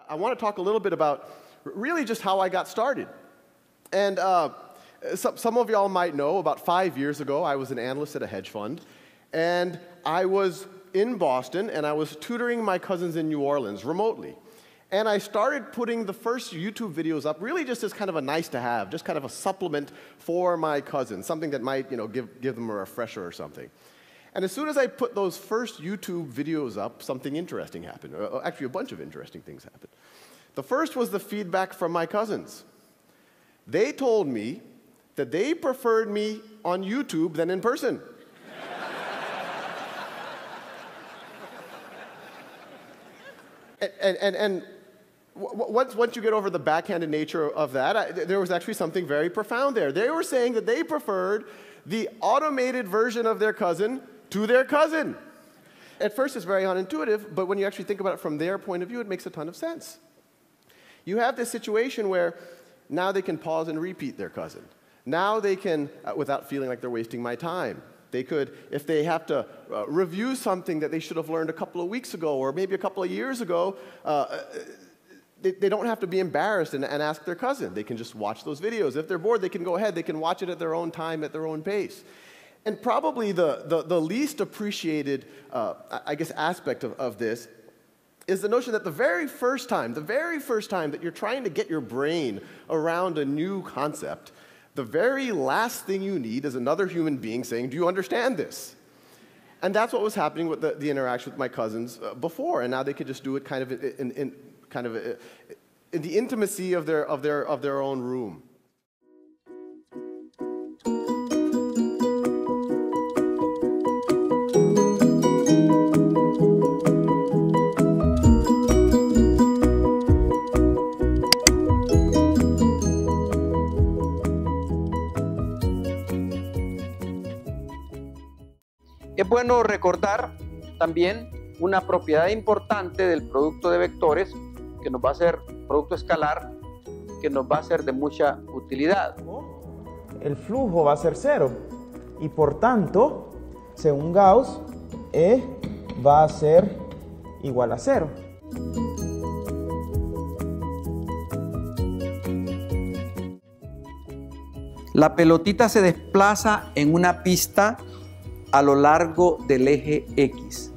I want to talk a little bit about really just how I got started. And some of y'all might know, about 5 years ago, I was an analyst at a hedge fund. And I was in Boston, and I was tutoring my cousins in New Orleans remotely. And I started putting the first YouTube videos up really just as kind of a nice to have, just kind of a supplement for my cousins, something that might, give them a refresher or something. And as soon as I put those first YouTube videos up, something interesting happened. Actually, a bunch of interesting things happened. The first was the feedback from my cousins. They told me that they preferred me on YouTube than in person. And once you get over the backhanded nature of that, there was actually something very profound there. They were saying that they preferred the automated version of their cousin to their cousin. At first, it's very unintuitive, but when you actually think about it from their point of view, it makes a ton of sense. You have this situation where now they can pause and repeat their cousin. Now they can, without feeling like they're wasting my time. They could, if they have to review something that they should have learned a couple of weeks ago or maybe a couple of years ago, they don't have to be embarrassed and ask their cousin. They can just watch those videos. If they're bored, they can go ahead. They can watch it at their own time, at their own pace. And probably the least appreciated, aspect of this is the notion that the very first time that you're trying to get your brain around a new concept, the very last thing you need is another human being saying, "Do you understand this?" And that's what was happening with the interaction with my cousins before, and now they could just do it kind of in the intimacy of their own room. Es bueno recordar también una propiedad importante del producto de vectores que nos va a ser producto escalar, que nos va a ser de mucha utilidad. El flujo va a ser cero y por tanto, según Gauss, E va a ser igual a cero. La pelotita se desplaza en una pista a lo largo del eje X.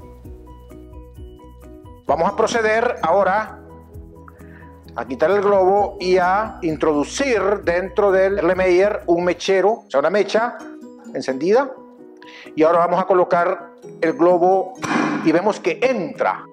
Vamos a proceder ahora a quitar el globo y a introducir dentro del Erlenmeyer un mechero, o sea, una mecha encendida. Y ahora vamos a colocar el globo y vemos que entra.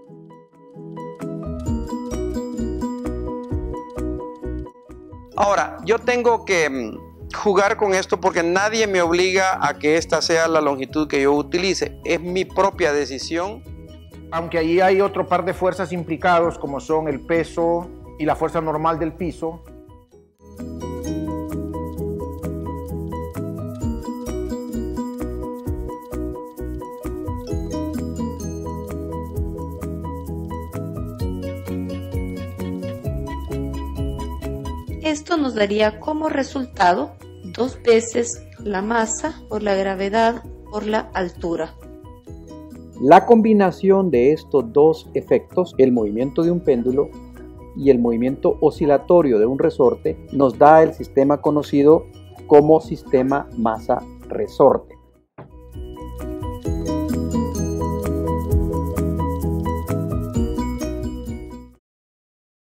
Ahora, yo tengo que jugar con esto porque nadie me obliga a que esta sea la longitud que yo utilice. Es mi propia decisión. Aunque ahí hay otro par de fuerzas implicados, como son el peso y la fuerza normal del piso. Esto nos daría como resultado 2 veces la masa por la gravedad por la altura. La combinación de estos dos efectos, el movimiento de un péndulo y el movimiento oscilatorio de un resorte, nos da el sistema conocido como sistema masa-resorte.